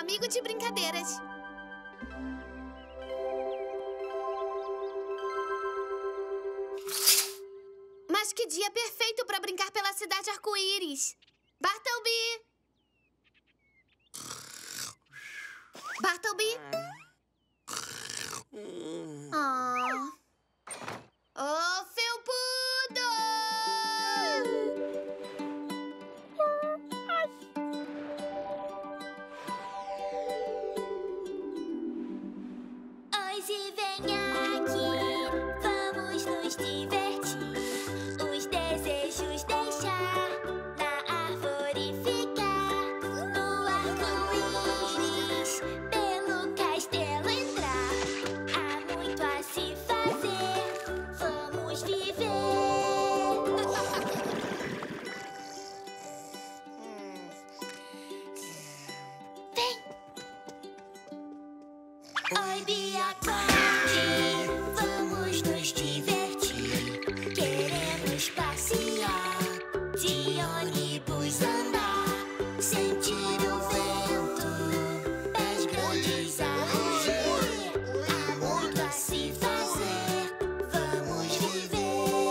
amigo de brincadeiras. Mas que dia perfeito para brincar pela cidade arco-íris. Bartleby! Bartleby? Oh, felpudo! Hoje vem aqui, vamos nos divertir. Os desejos deixar, na árvore ficar. No arco-íris, pelo castelo entrar. Há muito a se fazer, vamos viver. Vem! Oi, Bia Conde, vamos nos divertir. Queremos passear, de ônibus andar, sentir o vento, pés grandes a rugir. Há muito a se fazer, vamos viver.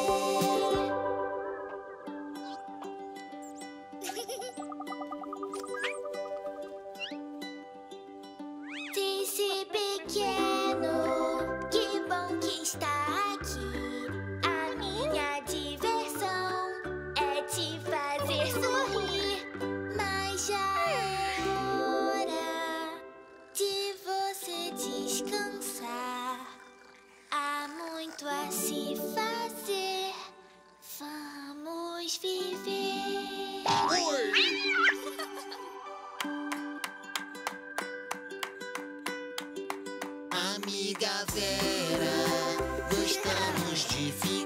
Disse pequeno, que bom que está aqui. A minha diversão é te fazer sorrir. Mas já é hora de você descansar. Há muito a se fazer, vamos viver. Amiga Vera, gostamos de ficar.